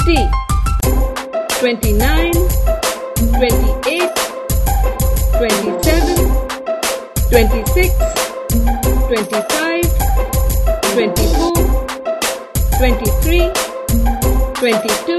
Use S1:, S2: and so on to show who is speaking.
S1: 30, 29, 28, 27, 26, 25, 24, 23, 22,